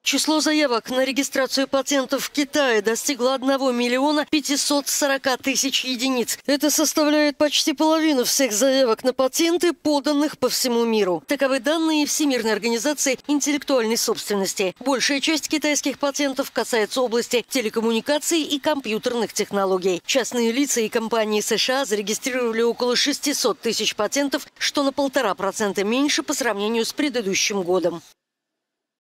Число заявок на регистрацию патентов в Китае достигло 1 миллиона 540 тысяч единиц. Это составляет почти половину всех заявок на патенты, поданных по всему миру. Таковы данные Всемирной организации интеллектуальной собственности. Большая часть китайских патентов касается области телекоммуникаций и компьютерных технологий. Частные лица и компании США зарегистрировали около 600 тысяч патентов, что на 1,5% меньше по сравнению с предыдущим годом.